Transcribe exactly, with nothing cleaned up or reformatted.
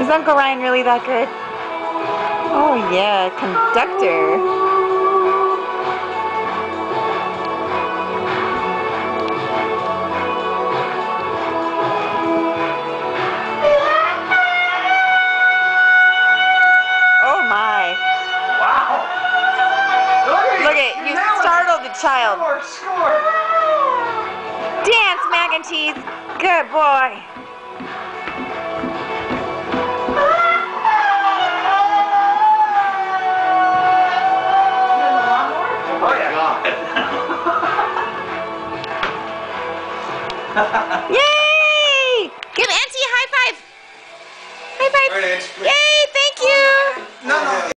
Uncle Ryan really that good? Oh yeah, conductor. Oh my. Wow. Look at you, startled the child. Score, score. Dance, mac and cheese. Good boy. Oh, yeah. God.